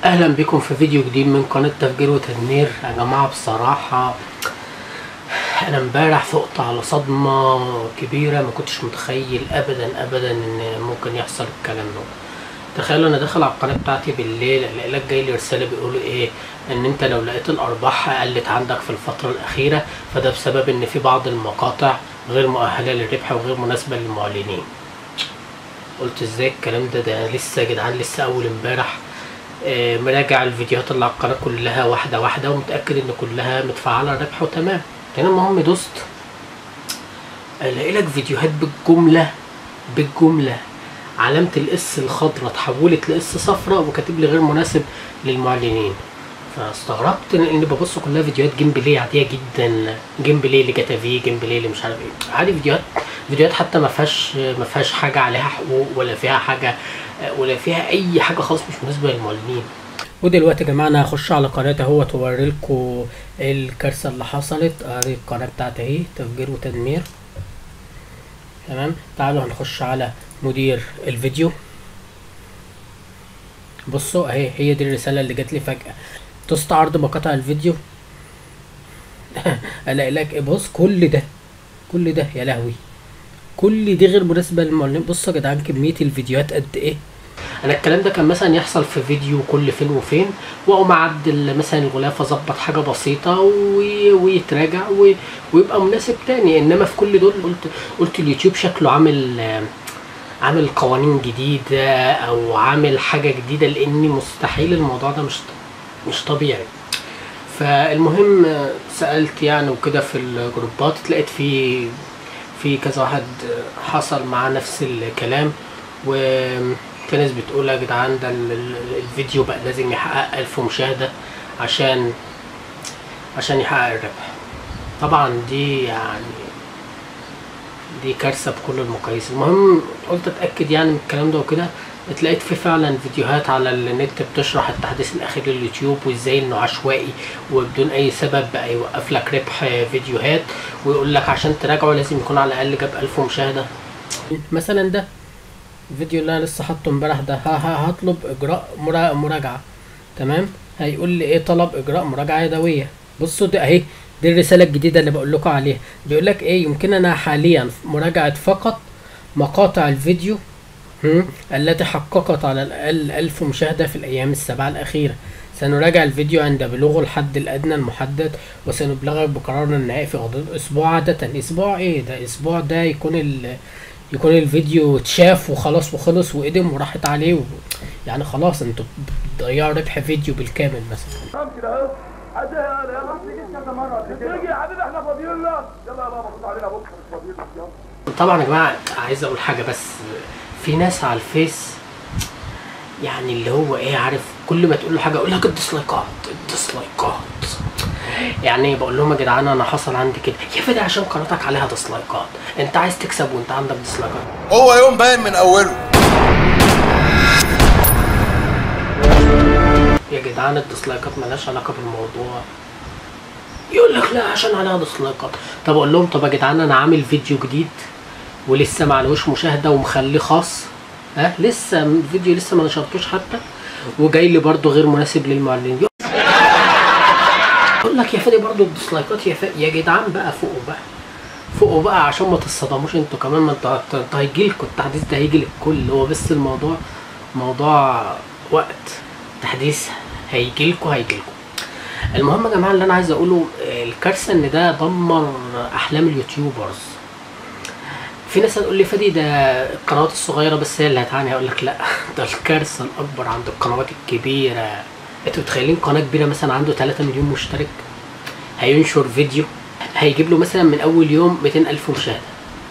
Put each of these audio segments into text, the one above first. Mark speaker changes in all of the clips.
Speaker 1: اهلا بكم في فيديو جديد من قناة تفجير وتدمير. يا جماعة بصراحة انا امبارح فقت على صدمة كبيرة، ما كنتش متخيل ابدا ان ممكن يحصل الكلام ده. تخيلوا انا داخل على القناة بتاعتي بالليل الاقي لك جاي لي رسالة بيقولوا ايه، ان انت لو لقيت الارباح قلت عندك في الفترة الاخيرة فده بسبب ان في بعض المقاطع غير مؤهلة للربح وغير مناسبة للمعلنين. قلت ازاي الكلام ده لسه يا جدعان، لسه اول امبارح مراجع الفيديوهات اللي على القناة كلها واحدة واحدة ومتأكد ان كلها متفعلة ربح وتمام. تاني المهم دوست الاقي لك فيديوهات بالجملة علامة الاس الخضراء اتحولت لاس صفراء وكاتب لي غير مناسب للمعلنين. فاستغربت ان ببص كلها فيديوهات جيم بلاي عادية جدا، جيم بلاي لجاتا في، جيم بلاي مش عارف ايه، عادي فيديوهات حتى ما فيهاش حاجة عليها حقوق ولا فيها حاجة ولا فيها اي حاجة خالص مش مناسبة للمعلنين. ودلوقتي يا جماعه انا هخش على قناتي اهوت واوريلكوا الكارثه اللي حصلت. ادي القناه بتاعتي اهي، تفجير وتدمير. تمام، تعالوا هنخش على مدير الفيديو. بصوا اهي، هي دي الرساله اللي جات لي فجاه. دوست عرض مقاطع الفيديو الاقي لك ايه، بص كل ده يا لهوي، كل دي غير مناسبه للمعلنين. بصوا يا جدعان كميه الفيديوهات قد ايه. انا الكلام ده كان مثلا يحصل في فيديو كل فين وفين، واقوم اعدل مثلا الغلاف، اظبط حاجه بسيطه ويتراجع ويبقى مناسب تاني. انما في كل دول قلت اليوتيوب شكله عامل قوانين جديده او عامل حاجه جديده، لاني مستحيل الموضوع ده مش طبيعي. فالمهم سالت يعني وكده في الجروبات، لقيت في كذا واحد حصل معاه نفس الكلام، في ناس بتقول يا جدعان ده الفيديو بقى لازم يحقق 1000 مشاهدة عشان يحقق الربح. طبعا دي كارثة بكل المقاييس. المهم قلت اتأكد يعني من الكلام ده وكده، اتلاقيت في فعلا فيديوهات على النت بتشرح التحديث الاخير لليوتيوب وازاي انه عشوائي وبدون اي سبب بقى يوقف لك ربح فيديوهات، ويقول لك عشان تراجعه لازم يكون على الاقل جاب 1000 مشاهدة. مثلا ده الفيديو اللي انا لسه حاطه امبارح ده، هطلب اجراء مراجعه. تمام، هيقول لي ايه؟ طلب اجراء مراجعه يدويه. بصوا ده اهي، دي الرساله الجديده اللي بقول لكم عليها. بيقول لك ايه؟ يمكننا حاليا مراجعه فقط مقاطع الفيديو التي حققت على الاقل 1000 مشاهده في الايام السبعه الاخيره. سنراجع الفيديو عند بلوغ الحد الادنى المحدد وسنبلغك بقرارنا النهائي في غضون اسبوع. عاده اسبوع ايه ده؟ اسبوع ده يكون الفيديو اتشاف وخلاص وخلص وقدم وراحت عليه يعني خلاص انتوا بتضيعوا ربح فيديو بالكامل مثلا. طبعا يا جماعه عايز اقول حاجه، بس في ناس على الفيس يعني اللي هو ايه، عارف، كل ما تقول له حاجه يقول لك الديسلايكات. يعني بقول لهم يا جدعان انا حصل عندي كده، يا فادي عشان قناتك عليها ديسلايكات، انت عايز تكسب وانت عندك ديسلايكات؟
Speaker 2: هو يوم باين من اوله
Speaker 1: يا جدعان. الديسلايكات مالهاش علاقه بالموضوع. يقول لك لا عشان عليها ديسلايكات. طب اقول لهم طب يا جدعان انا عامل فيديو جديد ولسه معلوش مشاهده ومخليه خاص، لسه الفيديو لسه ما نشرتوش حتى، وجاي لي برده غير مناسب للمعلنين. يقول لك يا فادي برضه الديسلايكات. يا جدعان بقى فوقوا بقى عشان ما تصدموش انتوا كمان. ما انتوا هيجيلكوا التحديث ده، هيجي للكل. هو بس الموضوع موضوع وقت، تحديث هيجيلكوا. المهم يا جماعه اللي انا عايز اقوله، الكارثه ان ده دمر احلام اليوتيوبرز. في ناس هتقول لي فادي ده القنوات الصغيره بس هي اللي هتعاني. هقول لك لا، ده الكارثه الاكبر عند القنوات الكبيره. انتوا متخيلين قناه كبيره مثلا عنده 3 مليون مشترك هينشر فيديو هيجيب له مثلا من اول يوم 200,000 مشاهده؟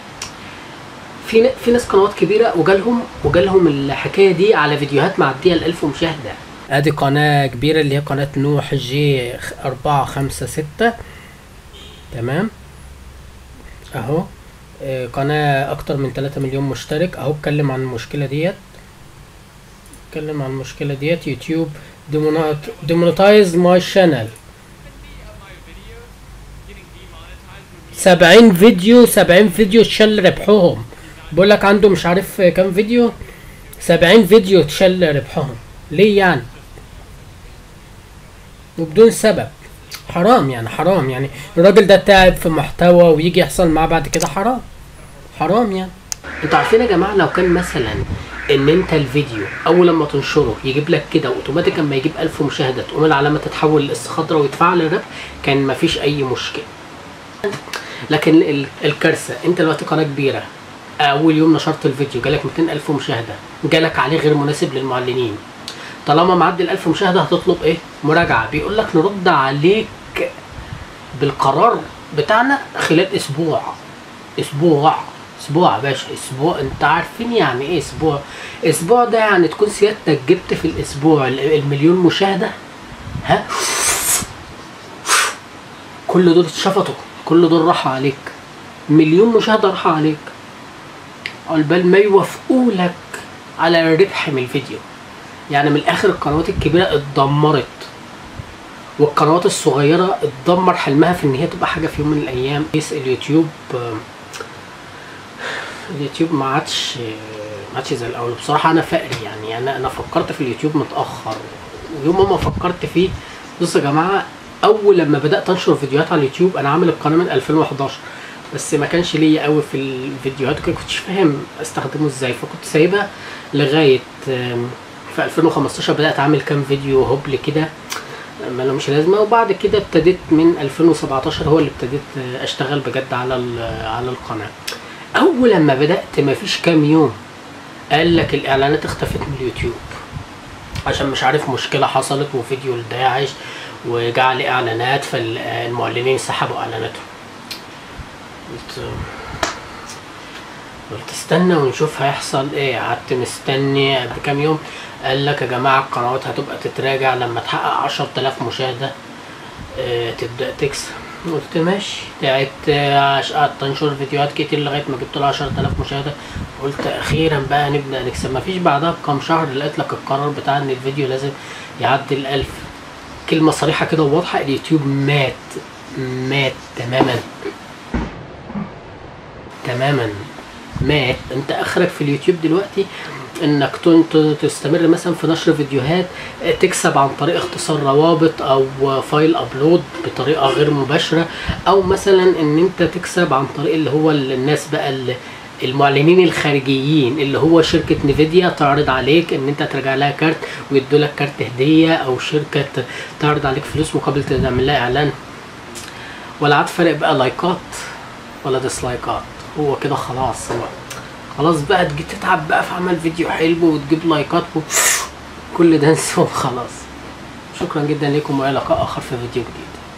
Speaker 1: في ناس قنوات كبيره وجالهم الحكايه دي على فيديوهات معديه ال1000 مشاهده. ادي قناه كبيره اللي هي قناه نوح جي 456. تمام اهو، قناه اكتر من 3 مليون مشترك اهو. اتكلم عن المشكله ديت. يوتيوب demonetize my channel. 70 فيديو تشل ربحهم. بقول لك عنده مش عارف كام فيديو، 70 فيديو تشل ربحهم. ليه يعني؟ وبدون سبب. حرام يعني، حرام يعني. الراجل ده تعب في محتوى ويجي يحصل معاه بعد كده، حرام. حرام يعني. انتوا عارفين يا جماعه لو كان مثلا ان انت الفيديو اول لما تنشره يجيب لك كده اوتوماتيك، اما يجيب 1000 مشاهده تقوم العلامه تتحول لاس خضراء ويتفعل الربح، كان مفيش اي مشكله. لكن الكارثه، انت دلوقتي قناه كبيره، اول يوم نشرت الفيديو جالك 200,000 مشاهده، جالك عليه غير مناسب للمعلنين، طالما معدي ال1000 مشاهده هتطلب ايه؟ مراجعه. بيقول لك نرد عليك بالقرار بتاعنا خلال اسبوع. اسبوع يا باشا، اسبوع. انت عارفين يعني ايه اسبوع؟ اسبوع ده يعني تكون سيادتك جبت في الاسبوع المليون مشاهده، ها، كل دول اتشفطوا، كل دول راحوا عليك، مليون مشاهده راحوا عليك، عقبال ما يوافقوا لك على الربح من الفيديو. يعني من الاخر القنوات الكبيره اتدمرت، والقنوات الصغيره اتدمر حلمها في ان هي تبقى حاجه في يوم من الايام. اليوتيوب ما عادش زي الاول بصراحه. انا فقري يعني، انا فكرت في اليوتيوب متاخر، ويوم ما فكرت فيه، بصوا يا جماعه، اول لما بدات انشر فيديوهات على اليوتيوب انا عامل القناه من 2011، بس ما كانش ليا قوي في الفيديوهات وكده، كنتش فاهم استخدمه ازاي، فكنت سايبها لغايه في 2015 بدات اعمل كام فيديو هبل كده ما لهمش لازمه، وبعد كده ابتديت من 2017 هو اللي ابتديت اشتغل بجد على القناه. اول لما بدات ما فيش كام يوم قال لك الاعلانات اختفت من اليوتيوب عشان مش عارف مشكله حصلت وفيديو لداعش وجا عليه اعلانات، فالمعلنين سحبوا اعلاناتهم. قلت استنى ونشوف هيحصل ايه. قعدت مستني بكام يوم، قال لك يا جماعه القنوات هتبقى تتراجع لما تحقق 10,000 مشاهده تبدا تكسب. قلت ماشي. قعدت انشر فيديوهات كتير لغايه ما جبت له 10,000 مشاهده، قلت اخيرا بقى نبدا نكسب. مفيش بعدها بكام شهر لقيت لك القرار بتاع ان الفيديو لازم يعدي ال1000. كلمه صريحه كده وواضحه، اليوتيوب مات تماما مات. انت اخرك في اليوتيوب دلوقتي انك تستمر مثلا في نشر فيديوهات، تكسب عن طريق اختصار روابط او فايل ابلود بطريقه غير مباشره، او مثلا ان انت تكسب عن طريق اللي هو الناس بقى المعلنين الخارجيين، اللي هو شركه نيفيديا تعرض عليك ان انت ترجع لها كارت ويدوا لك كارت هديه، او شركه تعرض عليك فلوس مقابل تعمل لها اعلان. ولا عاد فارق بقى لايكات ولا ديسلايكات، هو كده خلاص. هو خلاص بقى تجي تتعب بقى في عمل فيديو حلو وتجيب لايكات كل ده انسى خلاص. شكرا جدا لكم، والى لقاء اخر في فيديو جديد.